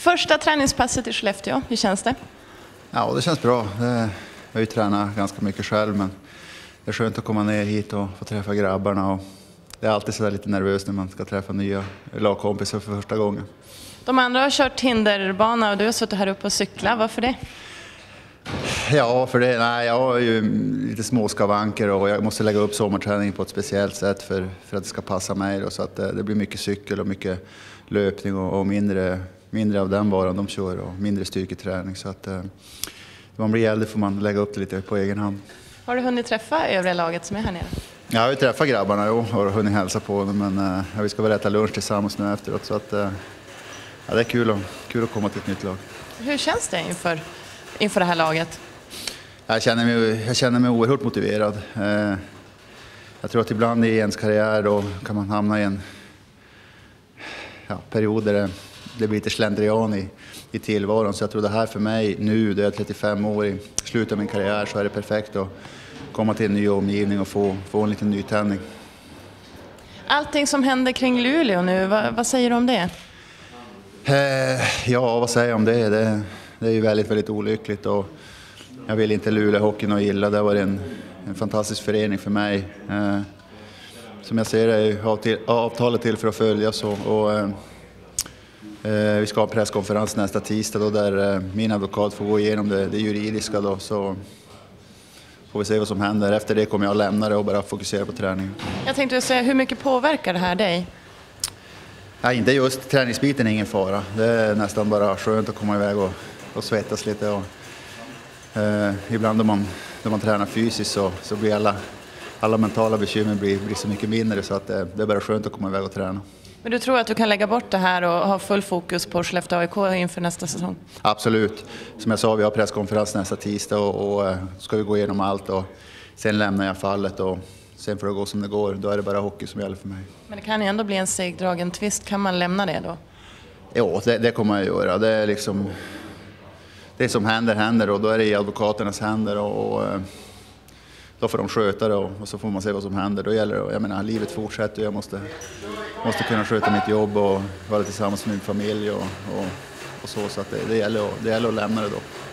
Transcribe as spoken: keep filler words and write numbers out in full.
Första träningspasset i Skellefteå, hur känns det? Ja, det känns bra. Jag har ju tränat ganska mycket själv, men det är skönt att komma ner hit och få träffa grabbarna. Och det är alltid så där lite nervöst när man ska träffa nya lagkompisar för första gången. De andra har kört hinderbana och du har suttit här uppe och cyklat. Varför det? Ja, för det, nej, jag har ju lite små skavanker och jag måste lägga upp sommarträning på ett speciellt sätt för, för att det ska passa mig. Då, så att det, det blir mycket cykel och mycket löpning och, och mindre, mindre av den varan de kör och mindre styrketräning. Så att eh, när man blir äldre får man lägga upp det lite på egen hand. Har du hunnit träffa övriga laget som är här nere? Jag har ju träffat grabbarna och har hunnit hälsa på dem, men eh, vi ska väl äta lunch tillsammans nu efteråt. Så att, eh, ja, det är kul, och, kul att komma till ett nytt lag. Hur känns det inför, inför det här laget? Jag känner mig, jag känner mig oerhört motiverad. Eh, jag tror att ibland i ens karriär då kan man hamna i en ja, period där det, det blir lite slentrian i, i tillvaron. Så jag tror det här för mig nu, då jag är trettiofem år i slutet av min karriär, så är det perfekt att komma till en ny omgivning och få, få en liten nytändning. Allting som händer kring Luleå nu, vad, vad säger du om det? Eh, ja, vad säger jag om det? Det, det är ju väldigt, väldigt olyckligt. Och jag vill inte Luleå hockeyn och illa. Det var en, en fantastisk förening för mig. Eh, som jag ser det är avtalet till för att följas. Och, och, eh, vi ska ha en presskonferens nästa tisdag då, där eh, min advokat får gå igenom det, det juridiska. Då, så får vi se vad som händer. Efter det kommer jag att lämna det och bara fokusera på träningen. Jag tänkte säga, hur mycket påverkar det här dig? Ja, inte just träningsbiten är ingen fara. Det är nästan bara skönt att komma iväg och, och svettas lite. Och, Eh, ibland när man, när man tränar fysiskt så, så blir alla, alla mentala bekymmer blir, blir så mycket mindre, så att det, det är bara skönt att komma iväg och träna. Men du tror att du kan lägga bort det här och ha full fokus på Skellefteå A I K inför nästa säsong? Absolut. Som jag sa, vi har presskonferens nästa tisdag och, och ska vi gå igenom allt och sen lämnar jag fallet och sen får det gå som det går. Då är det bara hockey som gäller för mig. Men det kan ju ändå bli en segdragen twist. Kan man lämna det då? Jo, det, det kommer jag göra. Det är liksom... Det som händer händer och då är det i advokaternas händer och, och då får de sköta det och, och så får man se vad som händer. Då gäller det, jag menar, livet fortsätter och jag måste, måste kunna sköta mitt jobb och vara tillsammans med min familj och, och, och så, så att det, det, gäller, det gäller att lämna det då.